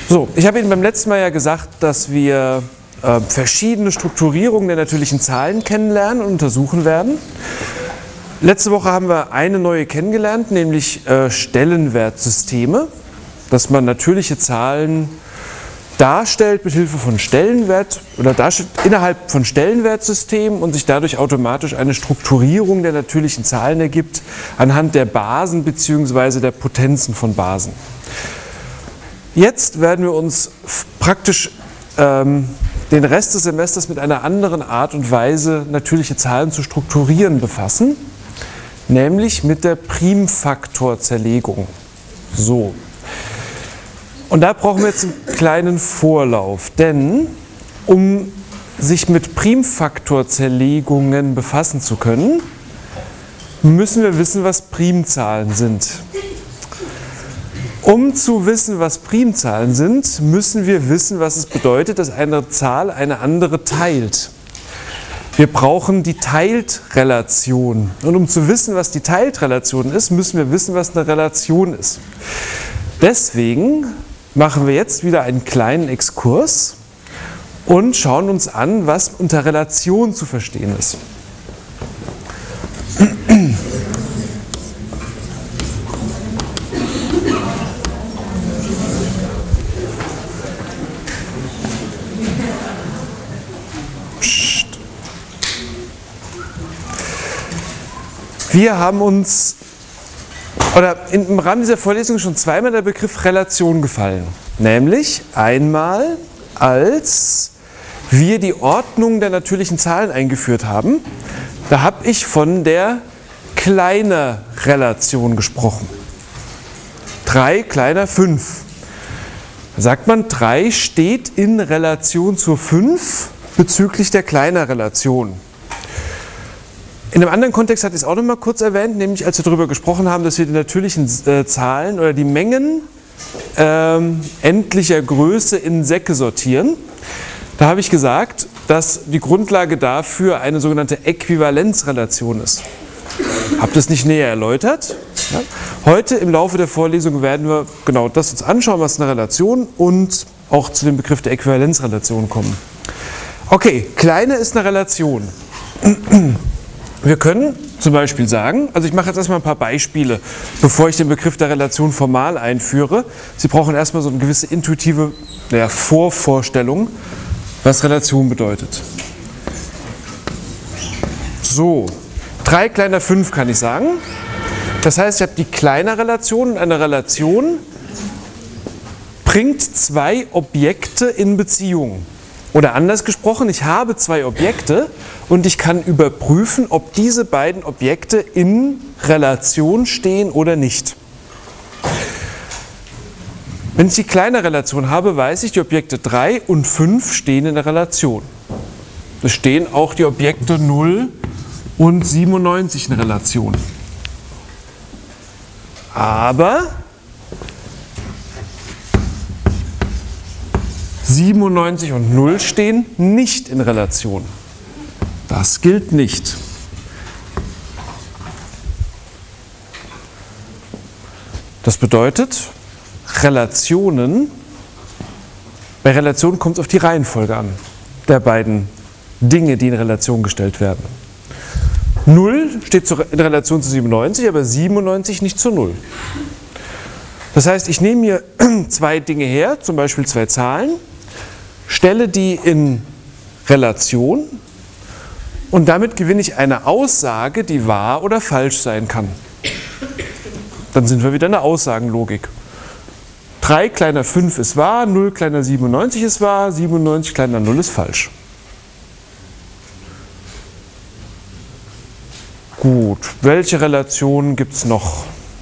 So, ich habe Ihnen beim letzten Mal ja gesagt, dass wir verschiedene Strukturierungen der natürlichen Zahlen kennenlernen und untersuchen werden. Letzte Woche haben wir eine neue kennengelernt, nämlich Stellenwertsysteme, dass man natürliche Zahlen darstellt mit Hilfe von Stellenwert oder darstellt innerhalb von Stellenwertsystemen und sich dadurch automatisch eine Strukturierung der natürlichen Zahlen ergibt anhand der Basen bzw. der Potenzen von Basen. Jetzt werden wir uns praktisch den Rest des Semesters mit einer anderen Art und Weise, natürliche Zahlen zu strukturieren, befassen, nämlich mit der Primfaktorzerlegung. So. Und da brauchen wir jetzt einen kleinen Vorlauf, denn um sich mit Primfaktorzerlegungen befassen zu können, müssen wir wissen, was Primzahlen sind. Um zu wissen, was Primzahlen sind, müssen wir wissen, was es bedeutet, dass eine Zahl eine andere teilt. Wir brauchen die Teiltrelation. Und um zu wissen, was die Teiltrelation ist, müssen wir wissen, was eine Relation ist. Deswegen machen wir jetzt wieder einen kleinen Exkurs und schauen uns an, was unter Relation zu verstehen ist. Wir haben uns, im Rahmen dieser Vorlesung schon zweimal der Begriff Relation gefallen. Nämlich einmal, als wir die Ordnung der natürlichen Zahlen eingeführt haben. Da habe ich von der Kleinerrelation gesprochen. 3 kleiner 5. Da sagt man, 3 steht in Relation zur 5 bezüglich der Kleinerrelation. In einem anderen Kontext hatte ich es auch noch mal kurz erwähnt, nämlich als wir darüber gesprochen haben, dass wir die natürlichen Zahlen oder die Mengen endlicher Größe in Säcke sortieren. Da habe ich gesagt, dass die Grundlage dafür eine sogenannte Äquivalenzrelation ist. Habe das nicht näher erläutert. Ja. Heute im Laufe der Vorlesung werden wir genau das uns anschauen, was eine Relation und auch zu dem Begriff der Äquivalenzrelation kommen. Okay, kleine ist eine Relation. Wir können zum Beispiel sagen, also ich mache jetzt erstmal ein paar Beispiele, bevor ich den Begriff der Relation formal einführe. Sie brauchen erstmal so eine gewisse intuitive Vorvorstellung, was Relation bedeutet. So, 3 kleiner 5 kann ich sagen. Das heißt, ich habe die Kleinerrelation und eine Relation bringt 2 Objekte in Beziehung. Oder anders gesprochen, ich habe 2 Objekte und ich kann überprüfen, ob diese beiden Objekte in Relation stehen oder nicht. Wenn ich die kleine Relation habe, weiß ich, die Objekte 3 und 5 stehen in der Relation. Es stehen auch die Objekte 0 und 97 in Relation. Aber 97 und 0 stehen nicht in Relation. Das gilt nicht. Das bedeutet, bei Relationen kommt es auf die Reihenfolge an, der beiden Dinge, die in Relation gestellt werden. 0 steht in Relation zu 97, aber 97 nicht zu 0. Das heißt, ich nehme mir 2 Dinge her, zum Beispiel 2 Zahlen, stelle die in Relation und damit gewinne ich eine Aussage, die wahr oder falsch sein kann. Dann sind wir wieder in der Aussagenlogik. 3 kleiner 5 ist wahr, 0 kleiner 97 ist wahr, 97 kleiner 0 ist falsch. Gut, welche Relationen gibt es noch?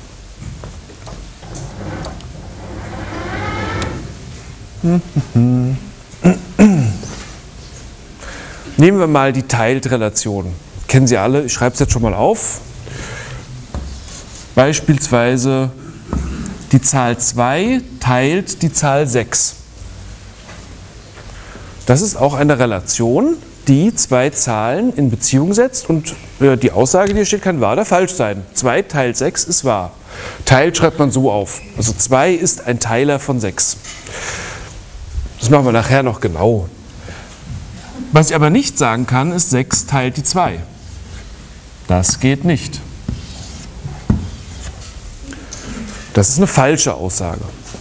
Nehmen wir mal die Teiltrelation. Kennen Sie alle, ich schreibe es jetzt schon mal auf. Beispielsweise die Zahl 2 teilt die Zahl 6. Das ist auch eine Relation, die 2 Zahlen in Beziehung setzt und die Aussage, die hier steht, kann wahr oder falsch sein. 2 teilt 6 ist wahr. Teil schreibt man so auf. Also 2 ist ein Teiler von 6. Das machen wir nachher noch genau. Was ich aber nicht sagen kann, ist 6 teilt die 2. Das geht nicht. Das ist eine falsche Aussage.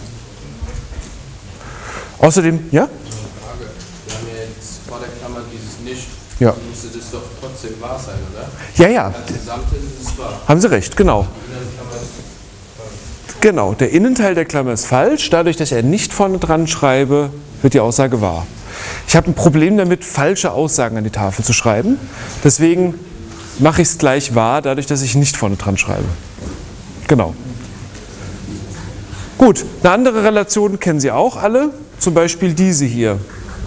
Außerdem, ja? Wir haben ja jetzt vor der Klammer dieses Nicht. Ja. Dann müsste das doch trotzdem wahr sein, oder? Ja, ja. Das Gesamte ist es wahr. Haben Sie recht, genau. Die Innenklammer ist Genau, der Innenteil der Klammer ist falsch. Dadurch, dass ich ein Nicht vorne dran schreibe, wird die Aussage wahr. Ich habe ein Problem damit, falsche Aussagen an die Tafel zu schreiben. Deswegen mache ich es gleich wahr, dadurch, dass ich nicht vorne dran schreibe. Genau. Gut, eine andere Relation kennen Sie auch alle, zum Beispiel diese hier.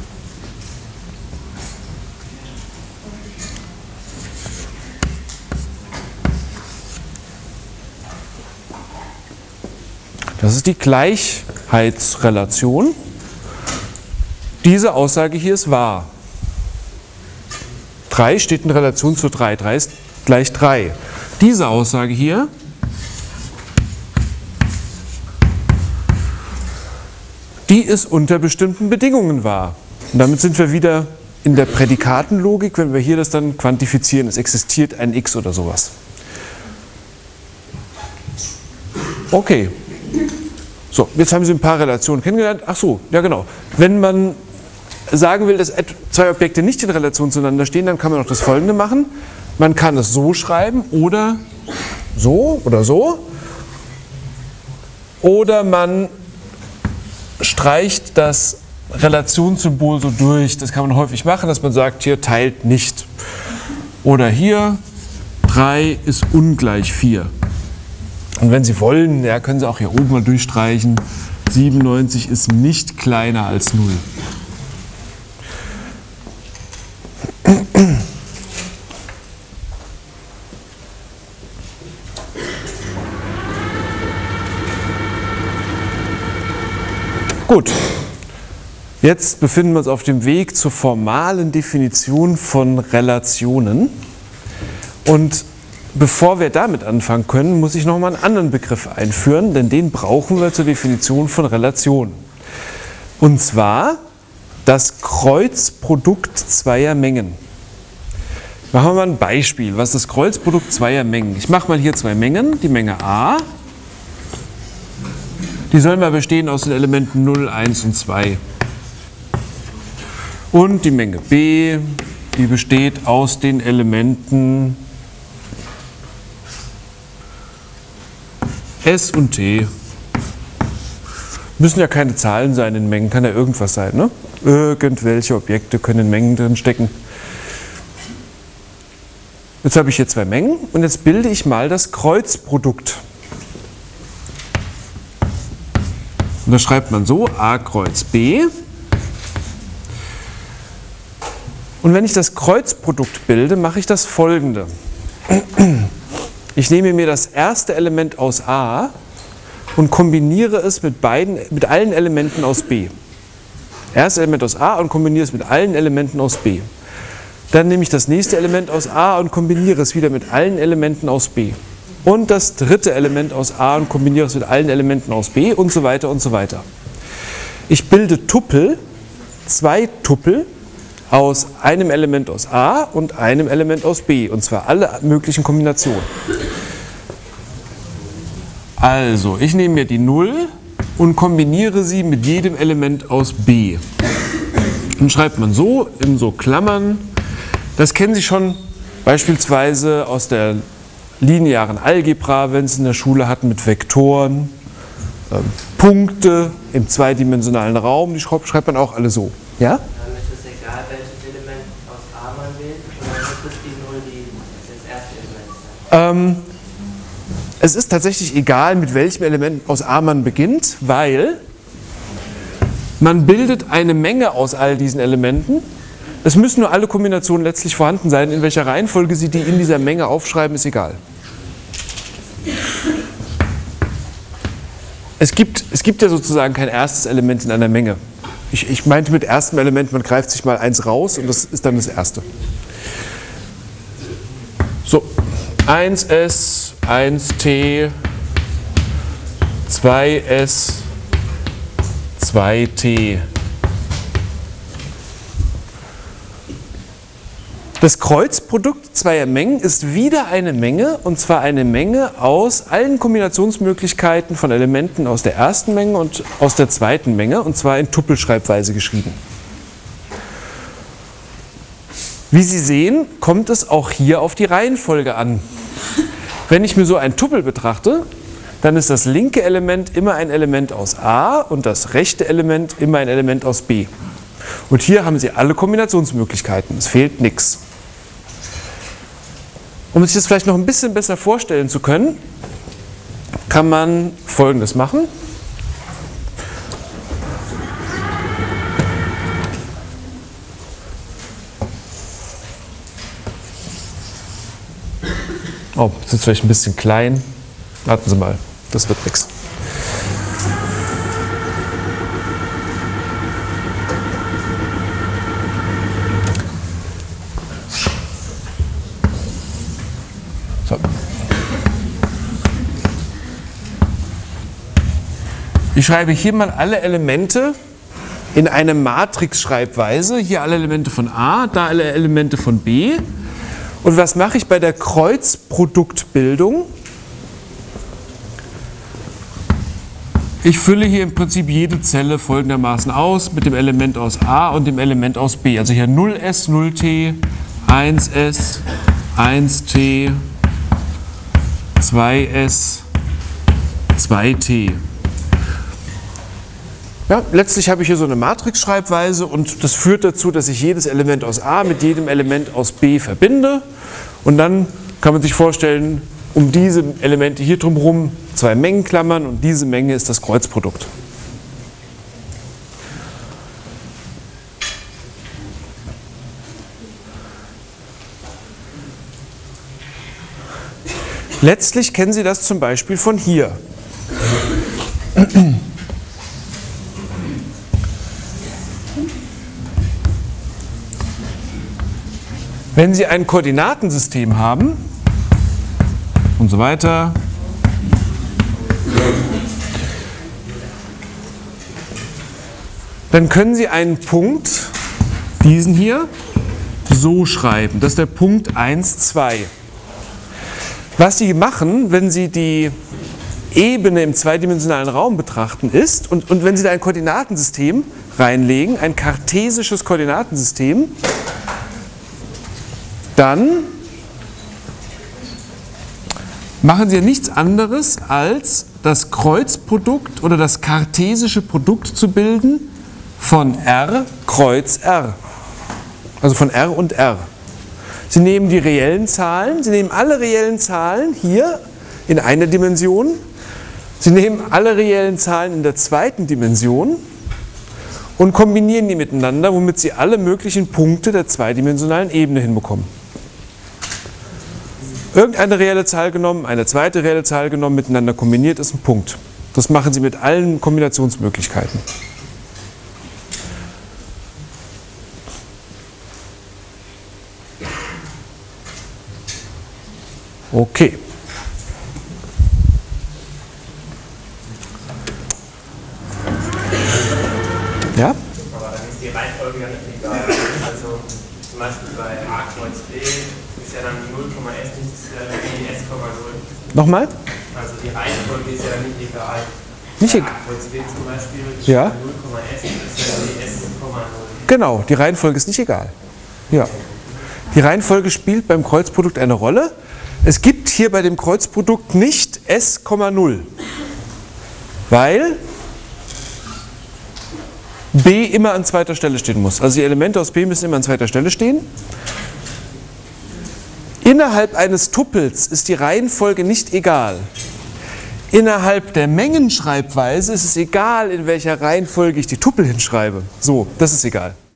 Das ist die Gleichheitsrelation. Diese Aussage hier ist wahr. 3 steht in Relation zu 3. 3 ist gleich 3. Diese Aussage hier die ist unter bestimmten Bedingungen wahr. Und damit sind wir wieder in der Prädikatenlogik, wenn wir hier das dann quantifizieren. Es existiert ein X oder sowas. Okay. So, jetzt haben Sie ein paar Relationen kennengelernt. Ach so, ja genau. Wenn man sagen will, dass 2 Objekte nicht in Relation zueinander stehen, dann kann man auch das Folgende machen. Man kann es so schreiben oder so oder so. Oder man streicht das Relationssymbol so durch. Das kann man häufig machen, dass man sagt, hier teilt nicht. Oder hier 3 ist ungleich 4. Und wenn Sie wollen, ja, können Sie auch hier oben mal durchstreichen. 97 ist nicht kleiner als 0. Gut, jetzt befinden wir uns auf dem Weg zur formalen Definition von Relationen. Und bevor wir damit anfangen können, muss ich noch mal einen anderen Begriff einführen, denn den brauchen wir zur Definition von Relationen. Und zwar das Kreuzprodukt zweier Mengen. Machen wir mal ein Beispiel. Was ist das Kreuzprodukt zweier Mengen? Ich mache mal hier 2 Mengen. Die Menge A, die soll mal bestehen aus den Elementen 0, 1 und 2. Und die Menge B, die besteht aus den Elementen S und T. Müssen ja keine Zahlen sein in Mengen, kann ja irgendwas sein, ne? Irgendwelche Objekte können in Mengen drin stecken. Jetzt habe ich hier 2 Mengen und jetzt bilde ich mal das Kreuzprodukt. Und das schreibt man so, A Kreuz B. Und wenn ich das Kreuzprodukt bilde, mache ich das Folgende. Ich nehme mir das erste Element aus A und kombiniere es mit allen Elementen aus B. Erste Element aus A und kombiniere es mit allen Elementen aus B. Dann nehme ich das nächste Element aus A und kombiniere es wieder mit allen Elementen aus B. Und das dritte Element aus A und kombiniere es mit allen Elementen aus B und so weiter und so weiter. Ich bilde Tuppel, 2 Tuppel aus einem Element aus A und einem Element aus B, und zwar alle möglichen Kombinationen. Also, ich nehme mir die 0 und kombiniere sie mit jedem Element aus B. Dann schreibt man so, in so Klammern. Das kennen Sie schon beispielsweise aus der linearen Algebra, wenn Sie es in der Schule hatten mit Vektoren, Punkte im zweidimensionalen Raum, die schreibt man auch alle so. Ja? Dann ist es egal, welches Element aus A man wählt, oder ist es die 0, die das erste Element ist? Es ist tatsächlich egal, mit welchem Element aus A man beginnt, weil man bildet eine Menge aus all diesen Elementen. Es müssen nur alle Kombinationen letztlich vorhanden sein. In welcher Reihenfolge Sie die in dieser Menge aufschreiben, ist egal. Es gibt ja sozusagen kein erstes Element in einer Menge. Ich meinte mit erstem Element, man greift sich mal eins raus und das ist dann das erste. So, 1s, 1t, 2s, 2t. Das Kreuzprodukt zweier Mengen ist wieder eine Menge, und zwar eine Menge aus allen Kombinationsmöglichkeiten von Elementen aus der ersten Menge und aus der zweiten Menge, und zwar in Tuppelschreibweise geschrieben. Wie Sie sehen, kommt es auch hier auf die Reihenfolge an. Wenn ich mir so ein Tuppel betrachte, dann ist das linke Element immer ein Element aus A und das rechte Element immer ein Element aus B. Und hier haben Sie alle Kombinationsmöglichkeiten, es fehlt nichts. Um sich das vielleicht noch ein bisschen besser vorstellen zu können, kann man Folgendes machen. Oh, das ist vielleicht ein bisschen klein. Warten Sie mal, das wird nichts. So. Ich schreibe hier mal alle Elemente in eine Matrix-Schreibweise. Hier alle Elemente von A, da alle Elemente von B. Und was mache ich bei der Kreuzproduktbildung? Ich fülle hier im Prinzip jede Zelle folgendermaßen aus mit dem Element aus A und dem Element aus B. Also hier 0S, 0T, 1S, 1T, 2S, 2T. Ja, letztlich habe ich hier so eine Matrix-Schreibweise und das führt dazu, dass ich jedes Element aus A mit jedem Element aus B verbinde. Und dann kann man sich vorstellen, um diese Elemente hier drumherum zwei Mengenklammern und diese Menge ist das Kreuzprodukt. Letztlich kennen Sie das zum Beispiel von hier. Wenn Sie ein Koordinatensystem haben und so weiter, dann können Sie einen Punkt, diesen hier, so schreiben. Das ist der Punkt 1, 2. Was Sie machen, wenn Sie die Ebene im zweidimensionalen Raum betrachten, ist, und wenn Sie da ein Koordinatensystem reinlegen, ein kartesisches Koordinatensystem, dann machen Sie ja nichts anderes, als das Kreuzprodukt oder das kartesische Produkt zu bilden von R Kreuz R. Also von R und R. Sie nehmen die reellen Zahlen, Sie nehmen alle reellen Zahlen hier in einer Dimension, Sie nehmen alle reellen Zahlen in der zweiten Dimension und kombinieren die miteinander, womit Sie alle möglichen Punkte der zweidimensionalen Ebene hinbekommen. Irgendeine reelle Zahl genommen, eine zweite reelle Zahl genommen, miteinander kombiniert, ist ein Punkt. Das machen Sie mit allen Kombinationsmöglichkeiten. Okay. Ja? Aber dann ist die Reihenfolge ja nicht egal. Also zum Beispiel bei A Kreuz B ist ja dann 0,S nicht S,0. Nochmal? Also die Reihenfolge ist ja nicht egal. Nicht bei egal. A Kreuz B zum Beispiel, Ja. 0,S ist ja die S,0. Genau, die Reihenfolge ist nicht egal. Ja. Die Reihenfolge spielt beim Kreuzprodukt eine Rolle. Es gibt hier bei dem Kreuzprodukt nicht S,0, weil B immer an zweiter Stelle stehen muss. Also die Elemente aus B müssen immer an zweiter Stelle stehen. Innerhalb eines Tuppels ist die Reihenfolge nicht egal. Innerhalb der Mengenschreibweise ist es egal, in welcher Reihenfolge ich die Tuppel hinschreibe. So, das ist egal.